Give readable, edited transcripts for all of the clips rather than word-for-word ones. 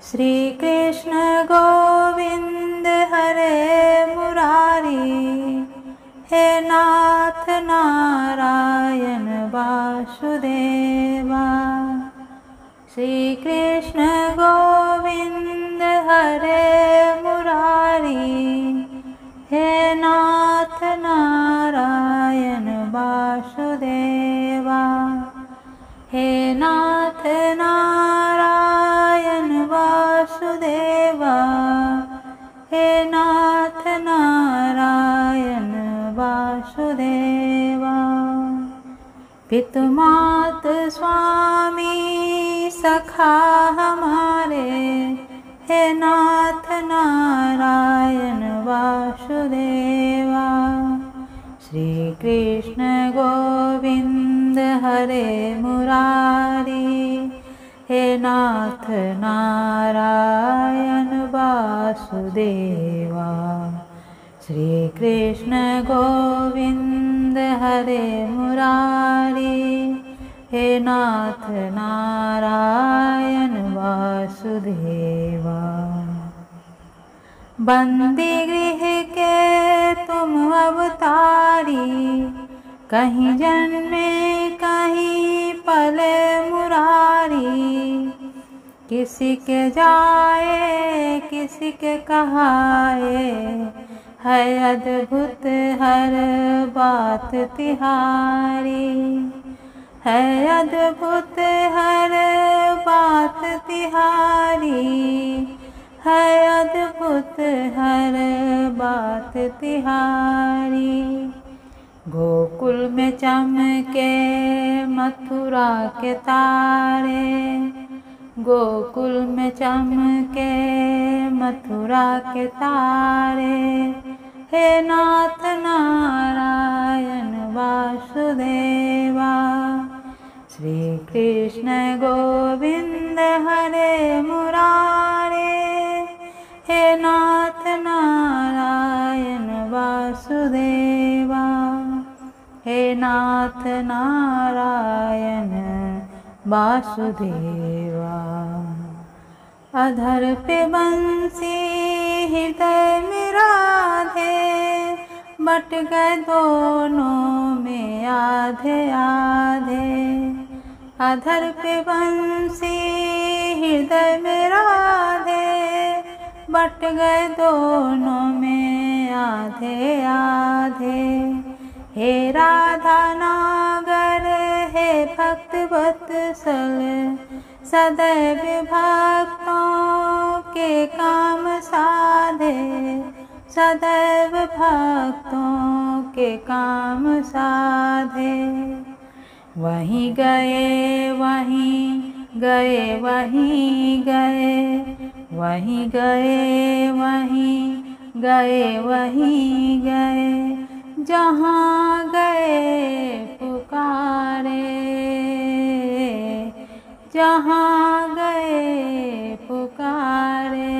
श्री कृष्ण गोविंद हरे मुरारी, हे नाथ नारायण वासुदेवा। श्री कृष्ण गोविंद हरे मुरारी, हे नाथ नारायण वासुदेवा। हे नाथ नारायण वासुदेवा, हे नाथ नारायण वासुदेवा। पितुमात स्वामी सखा हमारे, हे नाथ नारायण वासुदेवा। श्री कृष्ण गोविंद हरे मुरारी, हे नाथ नारायण वासुदेवा। श्री कृष्ण गोविंद हरे मुरारी, हे नाथ नारायण वासुदेवा। बंदी गृह के तुम अवतारी, कहीं जन्मे कहीं पले मुरारी। किसी के जाए किसी के कहाए, है अद्भुत हर बात तिहारी। है अद्भुत हर बात तिहारी, है अद्भुत हर बात तिहारी। गोकुल में चमके मथुरा के तारे, गोकुल में चमके मथुरा के तारे। हे नाथ नारायण वासुदेवा। श्री कृष्ण गोविंद हरे मुरारे, हे नाथ नारायण वासुदेवा। हे नाथ नारायण वासुदेवा। अधर पे बंसी हृदय में राधे, बट गए दोनों में आधे आधे। अधर पे बंसी हृदय में राधे, बट गए दोनों में आधे आधे। हे राधा नागर हे भक्त वत्सल, सदैव भक्तों के काम साधे। सदैव भक्तों के काम साधे। वहीं गए वहीं गए वहीं गए, वहीं गए वहीं गए वहीं गए। जहाँ गए पुकारे, जहाँ गए पुकारे।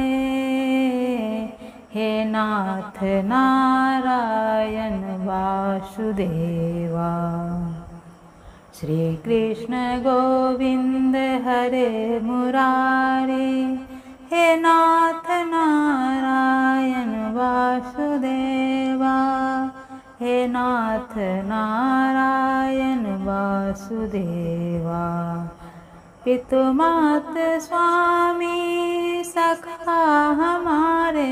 हे नाथ नारायण वासुदेवा। श्री कृष्ण गोविंद हरे मुरारे, हे नाथ नारायण वासुदेवा। हे नाथ नारायण वासुदेवा। पितुमात स्वामी सखा हमारे,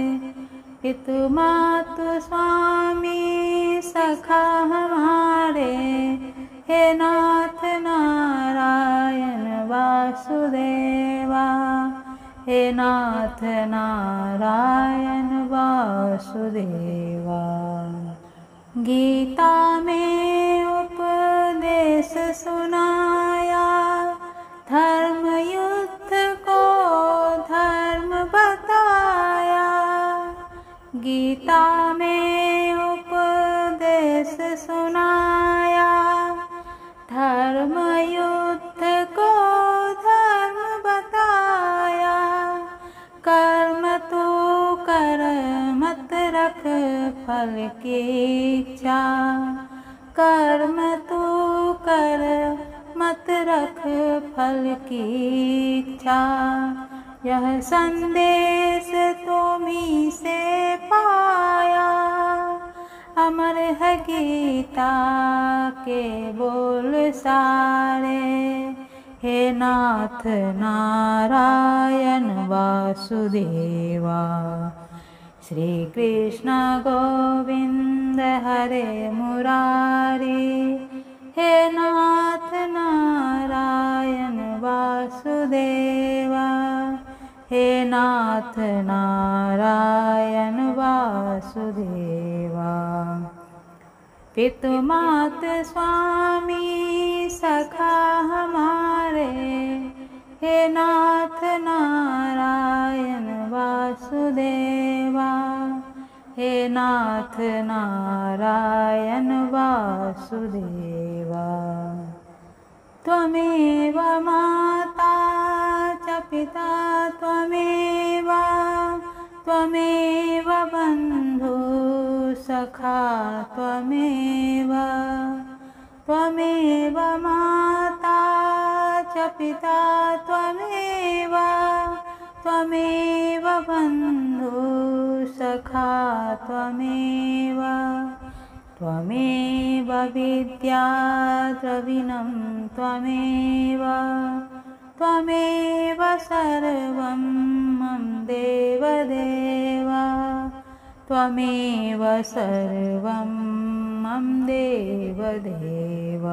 पितुमात स्वामी सखा हमारे। हे नाथ नारायण वासुदेवा। हे नाथ नारायण वासुदेवा। गीता में उपदेश सुनाया, धर्म युद्ध को धर्म बताया। गीता में उपदेश सुनाया, धर्म युद्ध को धर्म बताया। कर्म तू कर मत रख फल की इच्छा, कर्म तू कर मत रख फल की इच्छा। यह संदेश तुम्हीं से पाया, अमर है गीता के बोल सारे। हे नाथ नारायण वासुदेवा, श्री कृष्ण गोविंद हरे मुरारी। हे नाथ नारायण वासुदेवा, हे नाथ नारायण वासुदेवा। पितु मात स्वामी सखा हमारे, हे नाथ नारायण वासुदेवा, हे नाथ नारायण वासुदेवा। त्वमेव माता च पिता त्वमेव, त्वमेव बन्धु सखा त्वमेव। त्वमेव माता च पिता त्वमेव, त्वमेव बन्धु सखा त्वमेव। त्वमेव विद्या द्रविणं त्वमेव, त्वमेव सर्वं मम देवदेव, त्वमेव सर्वं मम देवदेव।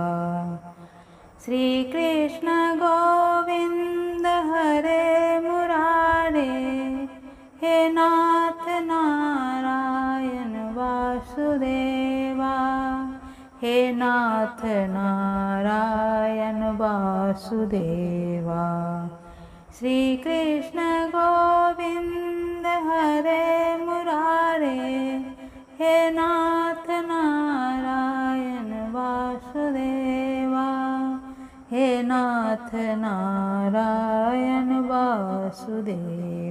श्रीकृष्ण गोविन्द हरे मुरारे, हे नाथ नारायण वासुदेवा, हे नाथ नारायण वासुदेवा। श्रीकृष्ण गोविन्द हरे मुरारे, हे नाथ नारायण वासुदेवा, हे नाथ नारायण वासुदेवा।